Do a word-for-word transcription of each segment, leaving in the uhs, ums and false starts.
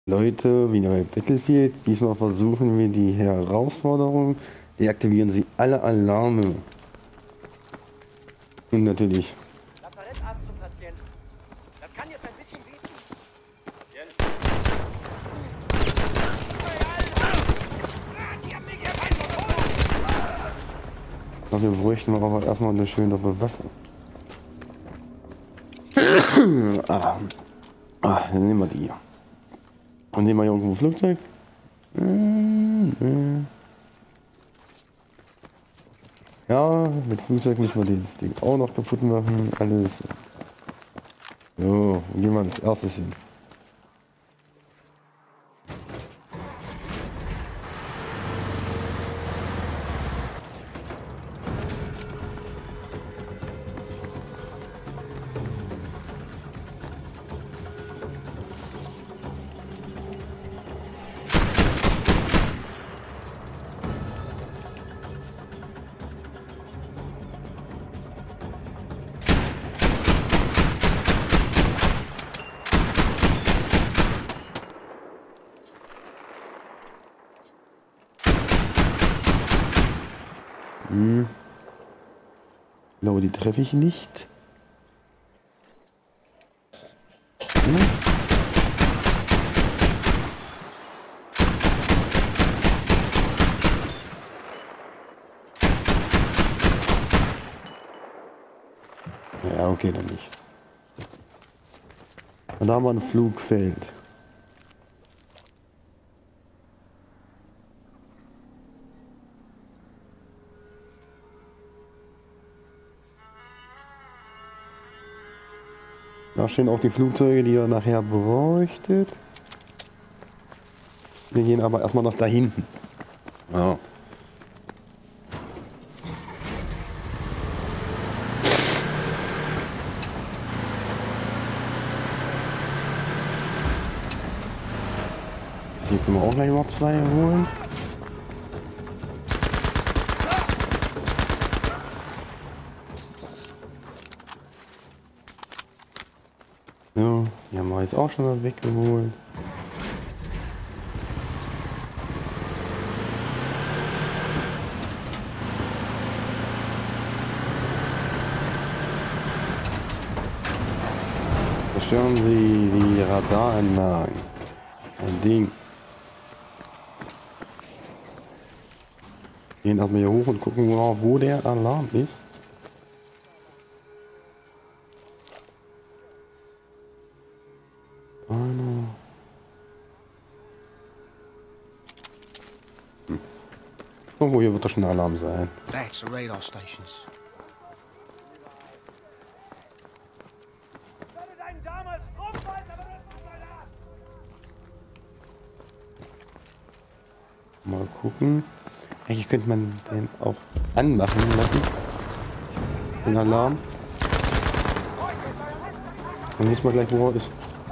Leute, wie bei Battlefield, diesmal versuchen wir die Herausforderung. Deaktivieren Sie alle Alarme. Und natürlich. Lazarettarzt zum Patienten. Das kann jetzt ein bisschen wehtun. Dafür bräuchten wir aber erstmal eine schöne Waffe. ah. ah, dann nehmen wir die hier. Und nehmen wir hier irgendwo ein Flugzeug. Ja, mit Flugzeug müssen wir das Ding auch noch kaputt machen. Alles. So, wo gehen wir als erstes hin? Hm. Ich glaube, die treffe ich nicht. Hm. Ja, okay, dann nicht. Und da haben wir ein Flugfeld. Da stehen auch die Flugzeuge, die ihr nachher bräuchtet. Wir gehen aber erstmal nach da hinten. Ja. Hier können wir auch gleich noch zwei holen. Ja, die haben wir jetzt auch schon mal weggeholt. Zerstören Sie die Radaranlagen. Ein Ding. Gehen erstmal hier hoch und gucken, wo, wo der Alarm ist. Hm. Irgendwo hier wird doch schon ein Alarm sein. That's the radar stations. Mal gucken. Eigentlich könnte man den auch anmachen lassen. Den Alarm. Dann wissen wir gleich, wo er ist.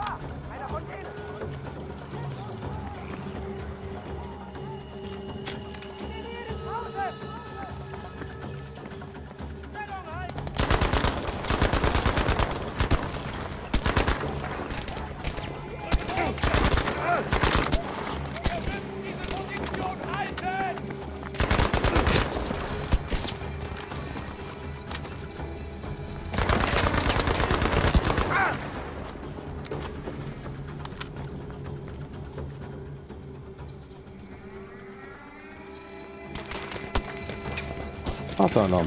Wasseralarm.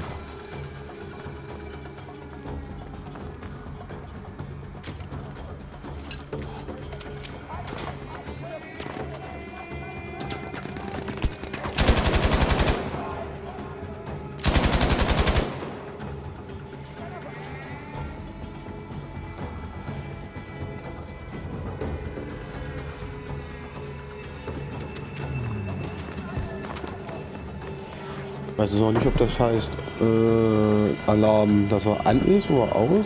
Ich weiß jetzt auch nicht, ob das heißt äh, Alarm, dass er an ist oder aus.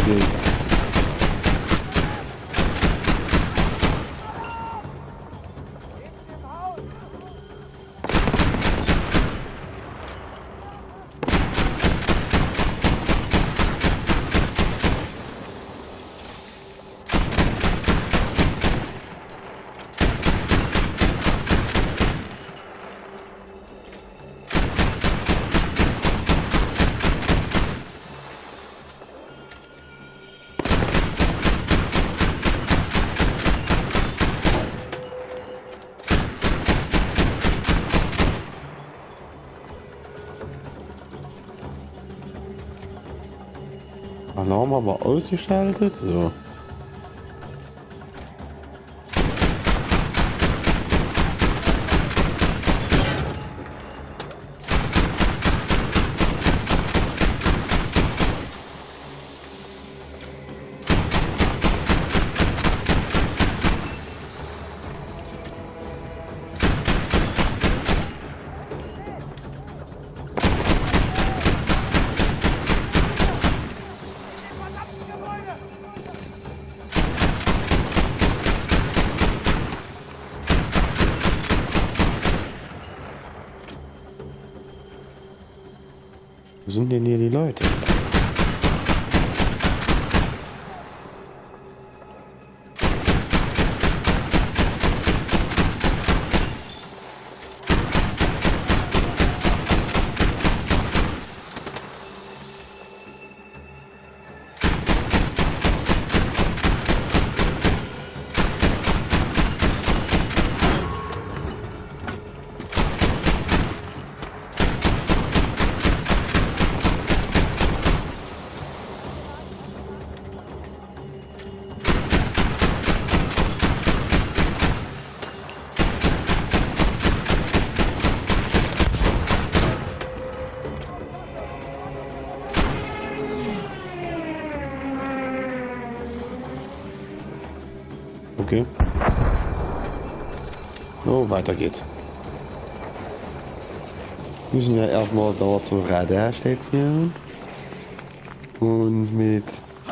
Geld. Alarm aber ausgeschaltet. So. Wo sind denn hier die Leute? Okay. So, weiter geht's. Müssen wir erstmal da zur Radarstation und mit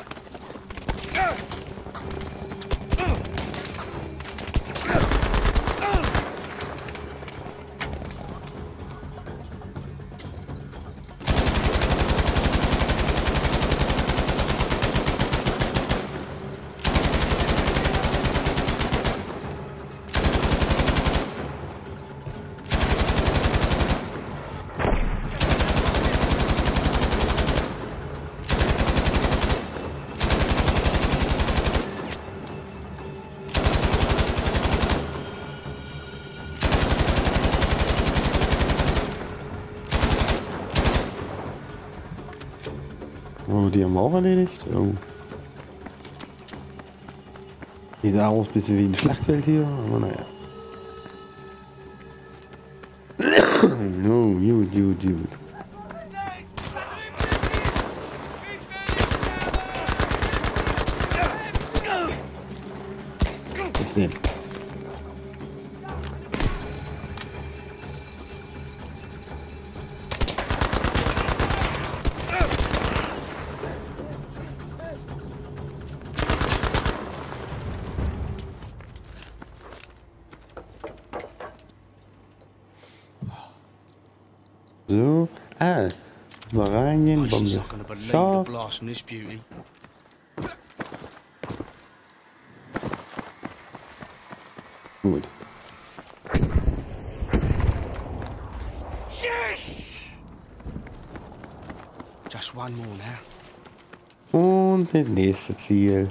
Oh, die haben wir auch erledigt. Oh. Sieht aus ein bisschen wie ein Schlachtfeld hier, aber naja. No, gut, gut, gut. Was ist denn? So, ah, mal reingehen, Bombe. She's not gonna believe the Scharf. blast from this beauty. Gut. Yes! Just one more now. Und das nächste Ziel.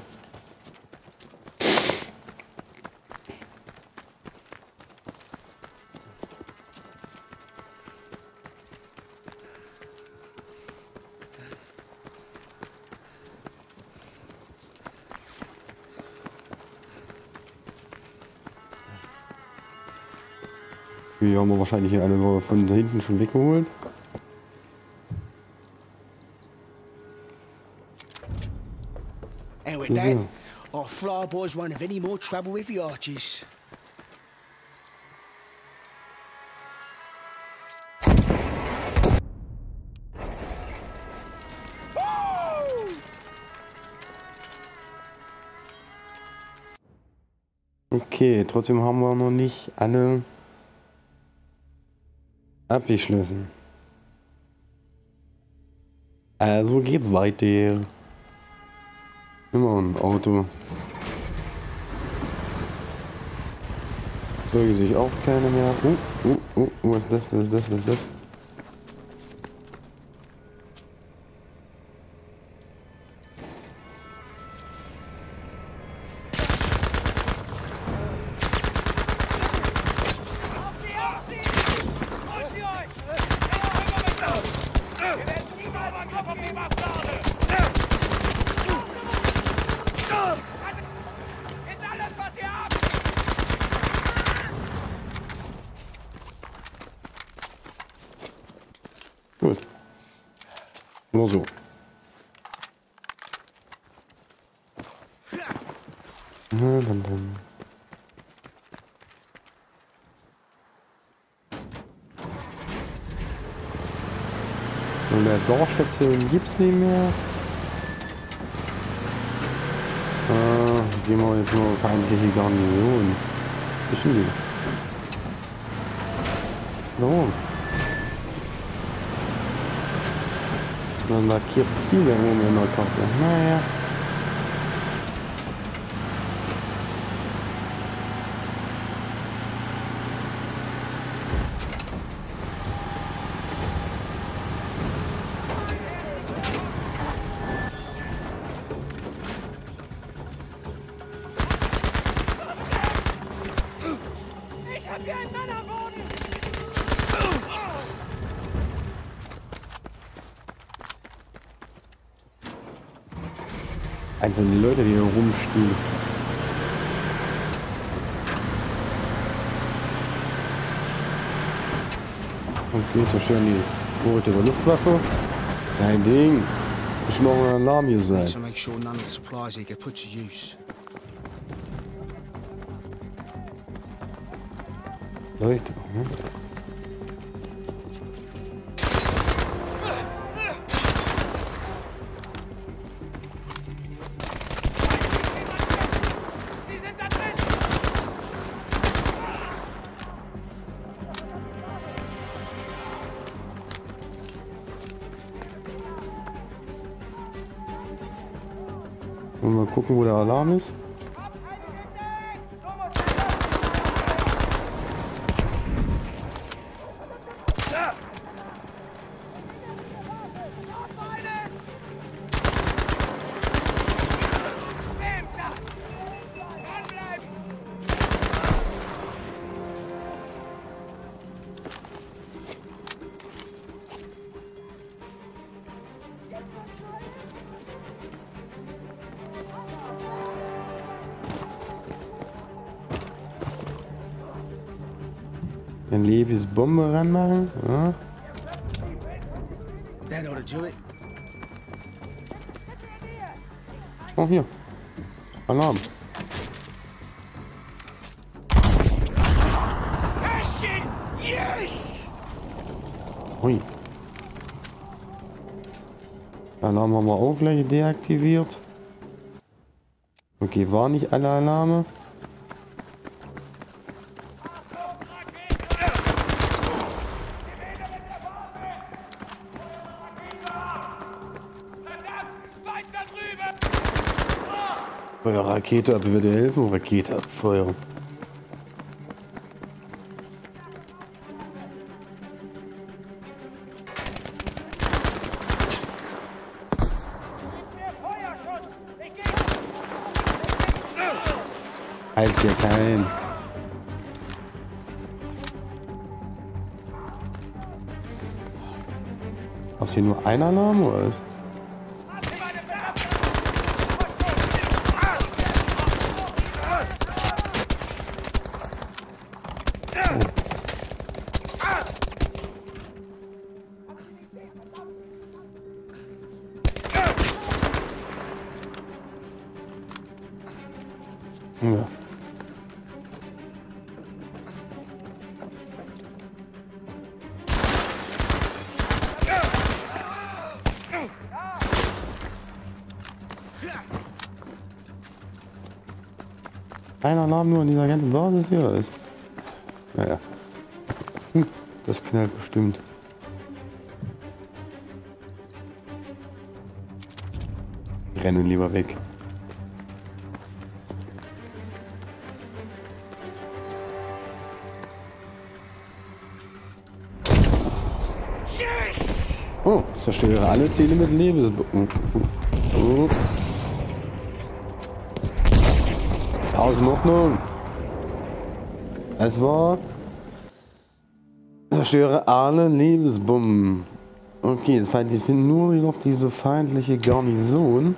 Die haben wir wahrscheinlich alle von da hinten schon weggeholt. And with Yeah. that, our fly boys won't have any more trouble with the archers. Okay, trotzdem haben wir noch nicht alle abgeschlossen. Also geht's weiter. Immer ein Auto. Zeuge sich auch keine mehr. Oh, oh, oh, was ist das, was ist das, was ist das? Gut. Nur so. Na, dann, dann. Und der Dorfstation gibt's nicht mehr. Ah, gehen wir jetzt nur feindliche Garnison. Bisschen die. Warum? Dann markiert Ziele oben in der Karte. Naja. Ich hab hier einen Mann am Boden! Einzelne Leute, die hier rumstehen. Okay, zerstören die rote Luftwaffe. Kein Ding. Ich muss noch ein Alarm hier sein. Need to make sure none of the supplies here get put to use. Leute, hm? Sie sind da drin! Und mal gucken, wo der Alarm ist. Ein Levis Bombe ranmachen. Ja. That ought to do it. Oh, hier. Alarm. Yes! Ui. Alarm haben wir auch gleich deaktiviert. Okay, waren nicht alle Alarme. Feuer Rakete ab, würde helfen. Rakete abfeuern. Halt hier kein. Hast du hier nur ein Alarm oder was? Ja. ein Alarm nur in dieser ganzen Basis hier ist. Naja. Hm, das knallt bestimmt. Ich renne lieber weg. Oh, zerstöre alle Ziele mit Lebensbucken. Oh. Aus in Ordnung. Es war... Zerstöre alle Lebensbomben. Okay, das heißt, ich finde nur noch diese feindliche Garnison.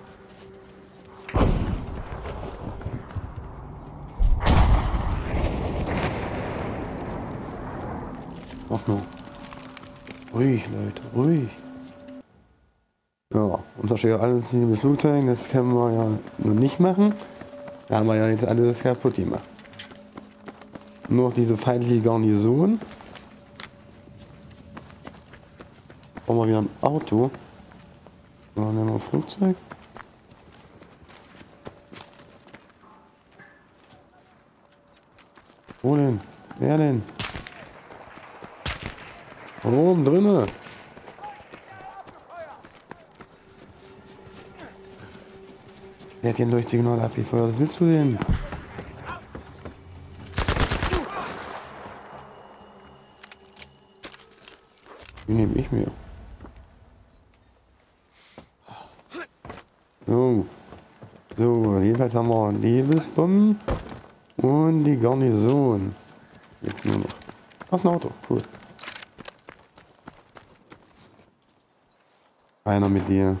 Ach no. Ruhig, Leute, ruhig. Ja, und zerstöre alle Ziele mit Flugzeugen, das können wir ja noch nicht machen. Da haben wir ja jetzt alles kaputt gemacht. Nur noch diese feindliche Garnison. Brauchen wir wieder ein Auto. Dann nehmen wir ein Flugzeug. Wo denn? Wer denn? Oben drinne. Wer hat den Leuchtsignal abgefeuert? Was willst du denn? Die nehme ich mir. So. So, jedenfalls haben wir Lebensbomben und die Garnison. Jetzt nur noch. Was ein Auto, cool. Einer mit dir.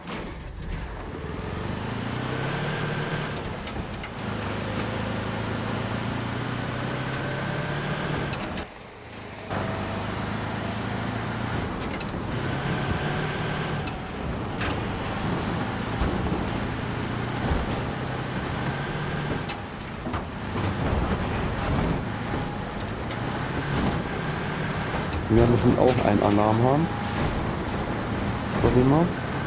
Wir werden bestimmt auch einen Alarm haben. Was immer.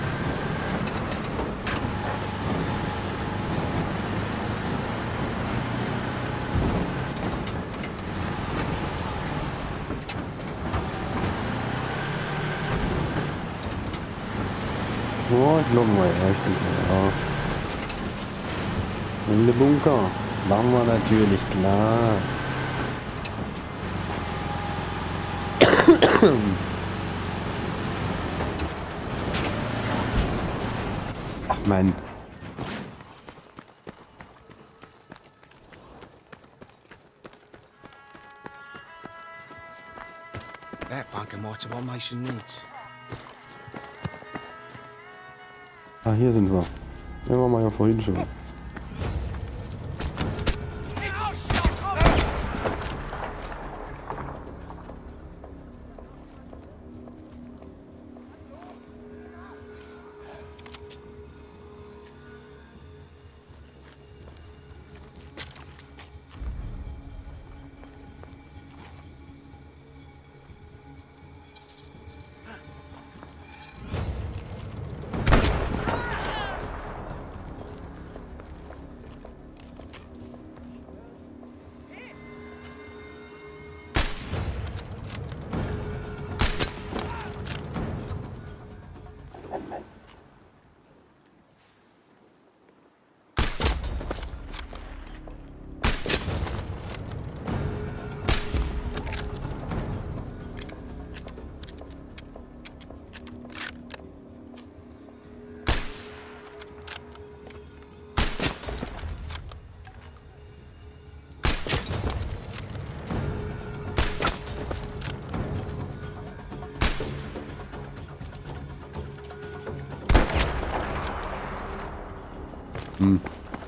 Oh, ich glaube mal, ja, ich denke mal, ja. In den Bunker. Machen wir natürlich, klar. Ach Mann. That bunker marks what Mason needs. Ah, hier sind wir. Ja, waren wir ja vorhin schon. Hm.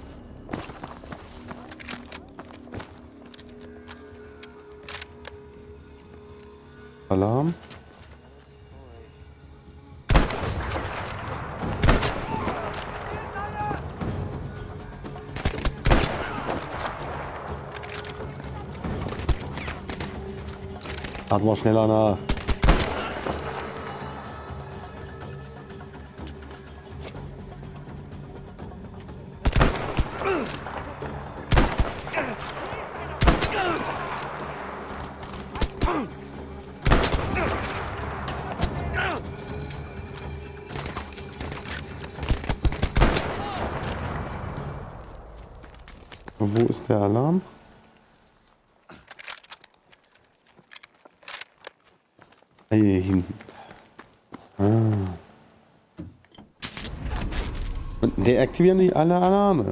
Alarm. Hat mal schneller nach. ist der Alarm. Hier hinten. Ah. Und deaktivieren die alle Alarme.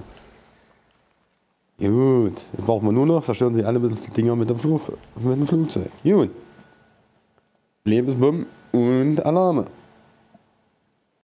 Gut, jetzt brauchen wir nur noch, zerstören sie alle Dinger mit dem, Flug, mit dem Flugzeug. Gut. Lebensbomben und Alarme.